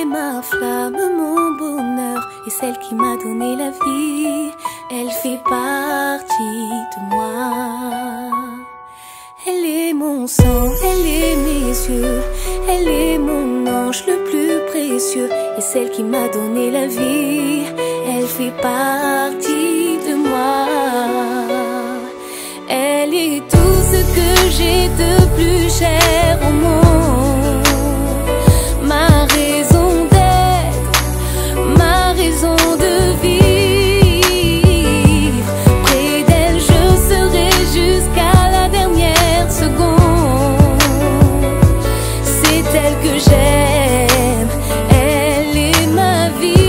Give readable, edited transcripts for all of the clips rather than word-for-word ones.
ma flamme, mon bonheur, et celle qui m'a donné la vie. Elle fait partie de moi. Elle est mon sang, elle est mes yeux, elle est mon ange le plus précieux, et celle qui m'a donné la vie. Elle fait partie de moi. Elle est tout ce que j'ai de plus cher au monde. Ma raison d'être, ma raison de vivre. Près d'elle je serai jusqu'à la dernière seconde. C'est elle que j'aime, elle est ma vie.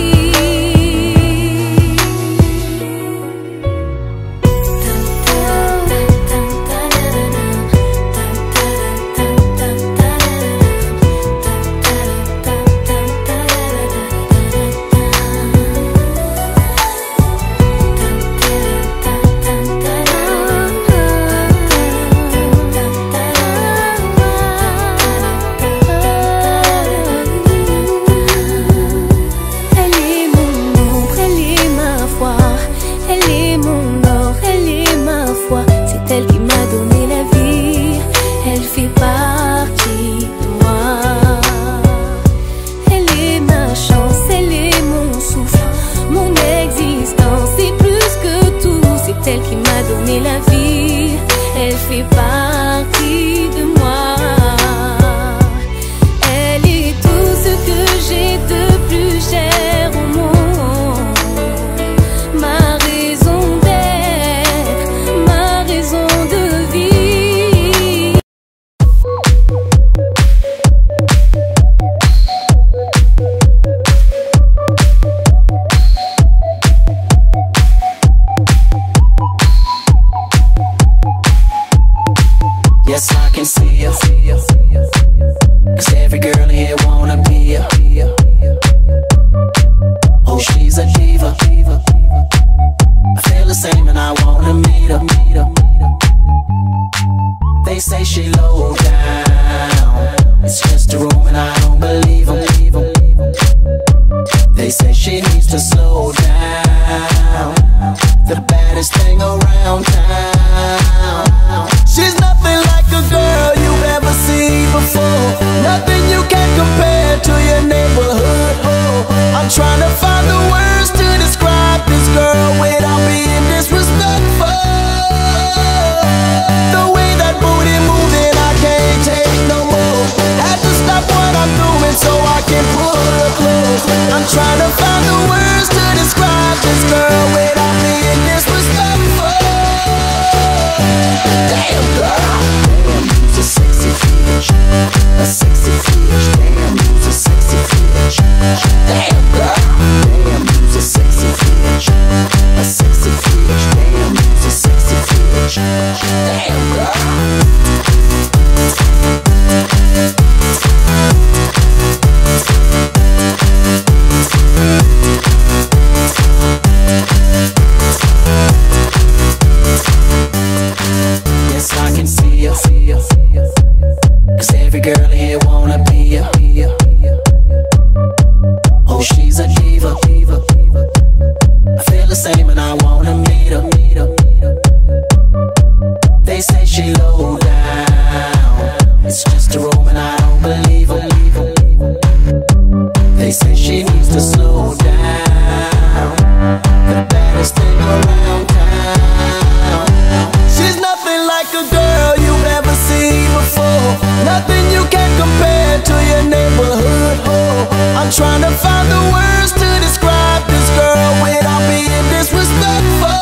Celle qui m'a donné la vie, elle fait partie de moi. Elle est tout ce que j'ai de plus cher au monde. Ma raison d'être, ma raison de vivre. Yes, I can see ya. 'Cause every girl in here wanna be ya. Oh, she's a diva. I feel the same and I wanna meet her. They say she low down, it's just a room and I don't believe them. They say she needs to slow down, the baddest thing around town. She's nothing like a girl you've ever seen before, nothing you can compare to your neighborhood. I'm trying to find the words to describe this girl without being disrespectful. The way that booty moving, I can't take no more. Had to stop what I'm doing so I can pull her close. I'm trying to find the words to describe this girl without being disrespectful. Damn girl, damn, you's a sexy bitch, a sexy bitch. Damn, you's a sexy bitch. Damn girl, damn, you's a sexy bitch, a sexy bitch. Damn, you's a sexy bitch. Damn girl. Yes, I can see ya. 'Cause every girl here wanna be ya. Oh, she's a diva. I feel the same and I wanna meet her. They say she low down, it's just a room and I don't believe them. They say she needs to slow down, the baddest thing around town. She's nothing like a girl you've ever seen before, nothing you can compare to your neighborhood. I'm trying to find the words to describe this girl without being disrespectful.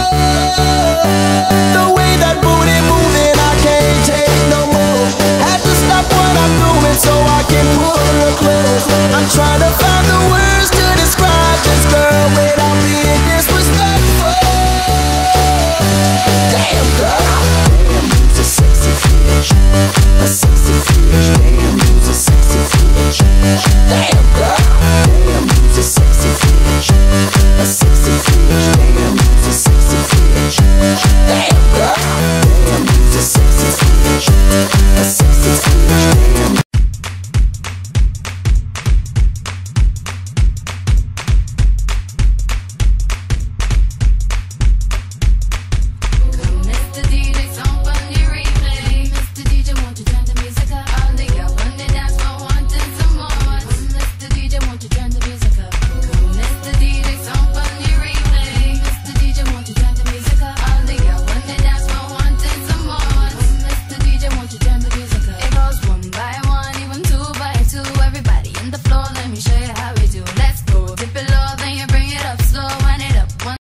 The way that booty moving, I can't take no more. Had to stop what I'm doing so I can pull her close. I'm trying to find the words to describe this girl without being disrespectful. Damn girl, damn, you's a sexy bitch, a sexy bitch. Damn, you's a sexy bitch. Damn girl.